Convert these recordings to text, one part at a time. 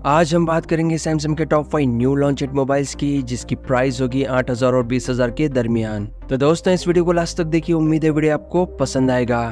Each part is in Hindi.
आज हम बात करेंगे सैमसंग के टॉप 5 न्यू लॉन्चेड मोबाइल्स की, जिसकी प्राइस होगी 8,000 और 20,000 के दरमियान। तो दोस्तों, इस वीडियो को लास्ट तक देखिए, उम्मीद है वीडियो आपको पसंद आएगा।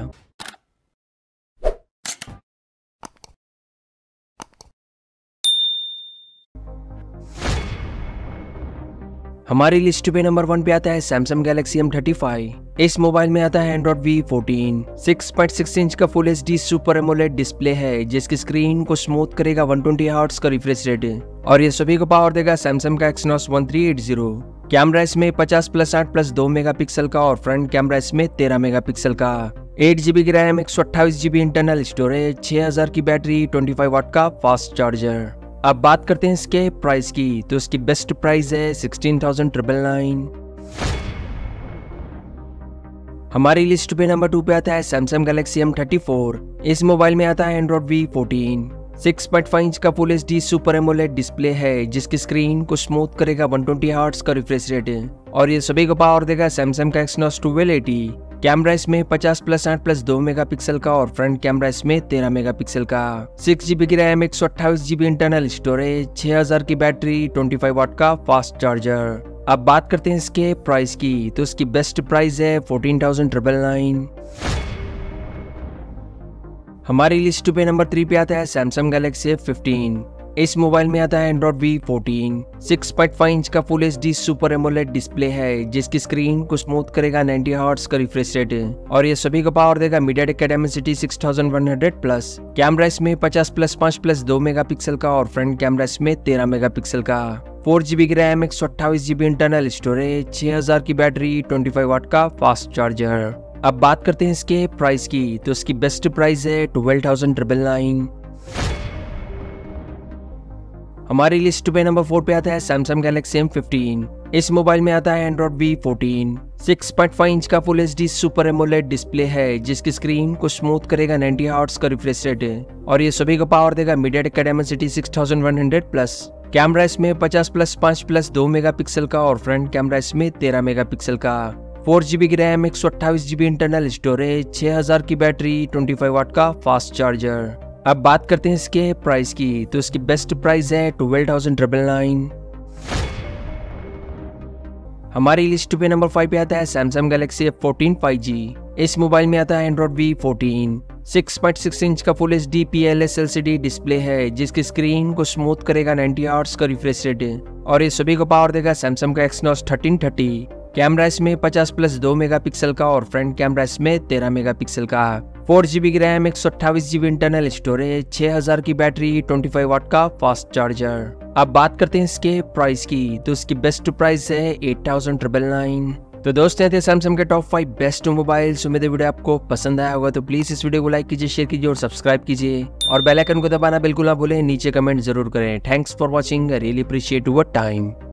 हमारी लिस्ट पे नंबर 1 पे आता है सैमसंग गैलेक्सी M35। इस मोबाइल में आता है एंड्रॉइड V14, 6.6 इंच का full HD super AMOLED display है, जिसकी स्क्रीन को स्मूथ करेगा 120 हर्ट्ज का रिफ्रेश रेट, और ये सभी को पावर देगा सैमसंग का Exynos 1380। कैमरा इसमें 50+8+2 मेगापिक्सल का और फ्रंट कैमरा इसमें 13 मेगापिक्सल का। 8GB की रैम, 128GB इंटरनल स्टोरेज, 6000 की बैटरी, 25 वाट का फास्ट चार्जर। अब बात करते हैं इसके प्राइस की, तो इसकी बेस्ट प्राइस है 16,999। हमारी लिस्ट पे नंबर 2 पे आता है सैमसंग गैलेक्सी M34। इस मोबाइल में आता है एंड्रॉइड V14, 6.5 इंच का full HD super AMOLED display है, जिसकी स्क्रीन को स्मूथ करेगा 120 हर्ट्ज का रिफ्रेश रेट, और ये सभी को पावर देगा सैमसंग का Exynos 1280। कैमरा इसमें 50+8+2 मेगापिक्सल का और फ्रंट कैमरा इसमें 13 मेगापिक्सल का। 6GB की रैम, 128GB इंटरनल स्टोरेज, 6000 की बैटरी, 25 वाट का फास्ट चार्जर। अब बात करते हैं इसके प्राइस की, तो इसकी बेस्ट प्राइस है 14,999। हमारी लिस्ट पे नंबर 3 पे आता है सैमसंग गैलेक्सी F15। इस मोबाइल में आता है एंड्रॉइड V14, 6.5 इंच का full HD super AMOLED display है, जिसकी स्क्रीन को स्मूथ करेगा 90 हर्ट्ज का रिफ्रेश रेट, और ये सभी को पावर देगा MediaTek Dimensity 6100+। कैमरा इसमें 50+5+2 मेगापिक्सल का और फ्रंट कैमरा इसमें 13 मेगापिक्सल का। 4GB की रैम, 128GB इंटरनल स्टोरेज, 6000 की बैटरी, 25 वाट का फास्ट चार्जर। अब बात करते हैं इसके प्राइस की, तो इसकी बेस्ट प्राइस है 12,999। हमारी लिस्ट पे नंबर 4 पे आता है सैमसंग गैलेक्सी M15। इस मोबाइल में आता है एंड्रॉइड V14, 6.5 इंच का full HD super AMOLED display है, जिसकी स्क्रीन को स्मूथ करेगा 90 हर्ट्ज का रिफ्रेश रेट, और ये सभी को पावर देगा MediaTek Dimensity 6100+। कैमरा इसमें 50+5+2 मेगापिक्सल का और फ्रंट कैमरा इसमें 13 मेगापिक्सल का। 4GB की रैम, 128GB इंटरनल स्टोरेज, 6000 की बैटरी, 25 वाट का फास्ट चार्जर। अब बात करते हैं इसके प्राइस की, तो इसकी बेस्ट प्राइस है 12,999। हमारी लिस्ट पे नंबर 5 पे आता है सैमसंग गैलेक्सी F14 5G। इस मोबाइल में आता है एंड्रॉइड V14, 6.6 इंच का full HD PLS LCD display है, जिसकी स्क्रीन को स्मूथ करेगा 90 हर्ट्ज का रिफ्रेश रेट, और ये सभी को पावर देगा सैमसंग का Exynos 1330। कैमरा इसमें 50+2 मेगापिक्सल का और फ्रंट कैमरा इसमें 13 मेगापिक्सल का। 4GB की रैम, 128GB इंटरनल स्टोरेज, 6000 की बैटरी, 25 वाट का फास्ट चार्जर। अब बात करते हैं इसके प्राइस की, तो इसकी बेस्ट प्राइस है 8,999। तो दोस्तों, ये थे सैमसंग के टॉप 5 बेस्ट मोबाइल्स। उम्मीद है वीडियो आपको पसंद आया होगा, तो प्लीज इस वीडियो को लाइक कीजिए, शेयर कीजिए और सब्सक्राइब कीजिए, और बेल आइकन को दबाना बिल्कुल ना भूलें। नीचे कमेंट जरूर करें। Thanks for watching, I really appreciate your time.